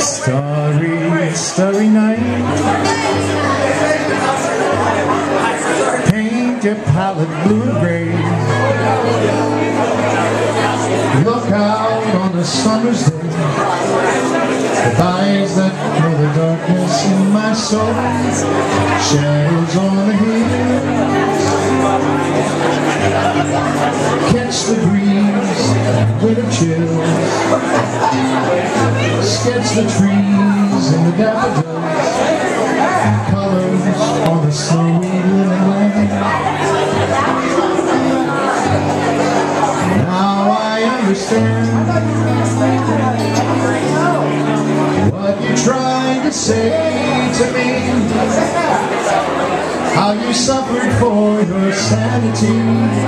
Starry, starry night, paint your palette blue and gray. Look out on a summer's day, with eyes that know the darkness in my soul. Shadows on the hills, catch the breeze, winter chills. Sketch the trees and the daffodils, colors on the snowy linen land. Now I understand what you tried to say to me, how you suffered for your sanity,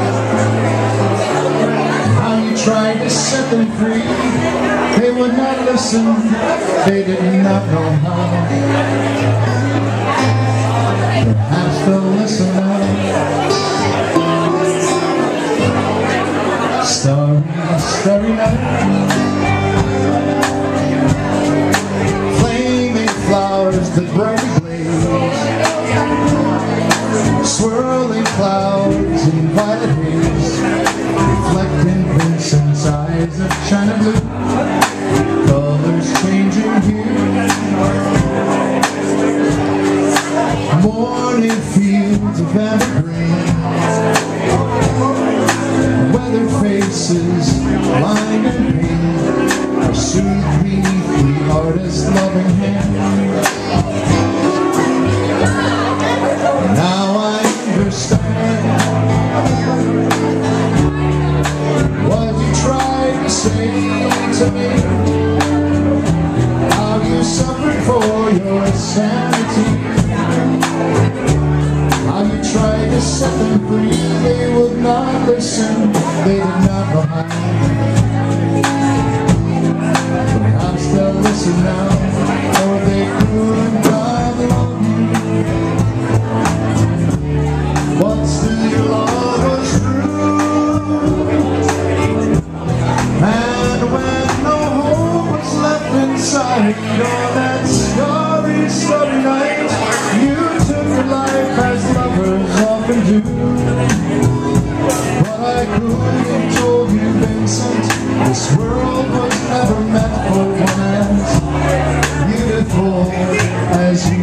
how you tried to set them free. They would not listen, they did not know how. Perhaps they'll listen now. Starry, starry night, flaming flowers that brightly blaze, swirling clouds in violet haze, reflecting Vincent's eyes of china blue. Colors changing here, morning fields of evergreen, weathered faces lined in pain are soothed beneath the artist's loving hand. Now I understand what you tried to say to me, how you suffered for your sanity, how you tried to set them free. They would not listen, they did not know how. Perhaps they'll listen now, or they could not love you. Once the love was true, and when no hope was left inside, on that starry, starry night, you took your life as lovers often do. But I couldn't have told you, Vincent, this world was never meant for one as beautiful as you.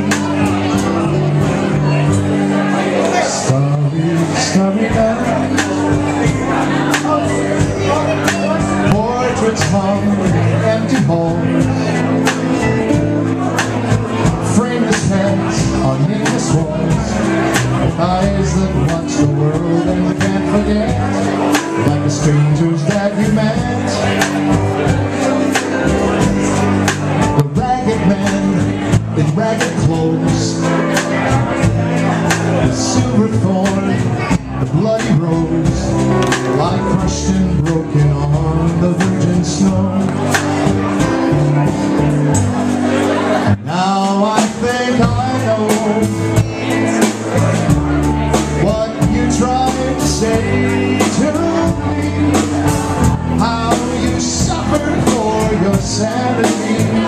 Starry, starry night, portraits hung in empty halls, frameless heads on nameless walls, with eyes that watch the world and can't forget, like the strangers that you met. The ragged men in ragged clothes, the silver thorn, the bloody rose, lie crushed and broken on the virgin snow. Now I think I know what you tried to say to me, how you suffered for your sanity,